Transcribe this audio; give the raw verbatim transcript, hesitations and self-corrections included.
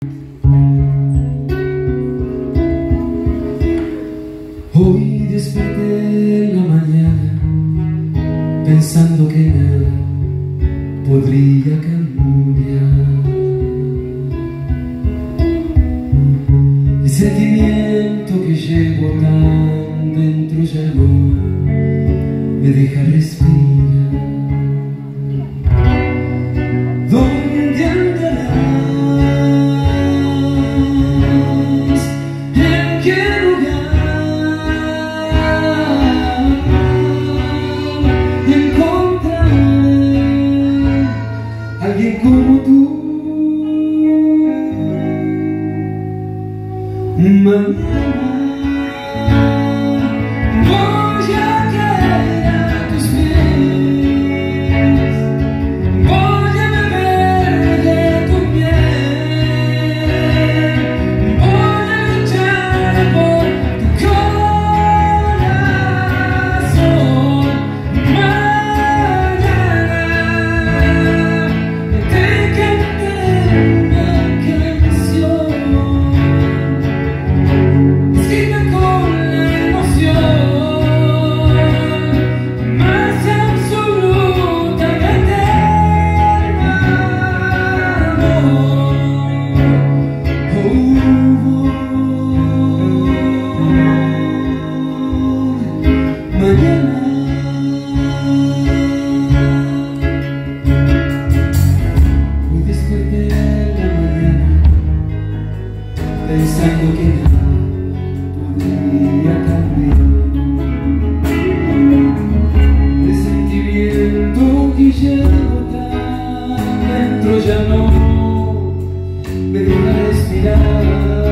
Hoy desperté en la mañana pensando que nada podría cambiar. El sentimiento que llevo tan dentro ya no me deja respirar. ¿Dónde andarás? ¿En qué lugar? Encontraré alguien como tú. Mañana voy a caer a tus pies, voy a beber de tu piel, voy a luchar por tu corazón. Mañana te cantaré una canción. Escribe con la emoción más absolutamente amor. Oh, mañana hoy desperté en la mañana pensando que nada podría cambiar. El sentimiento que llevo tan dentro ya no me deja respirar.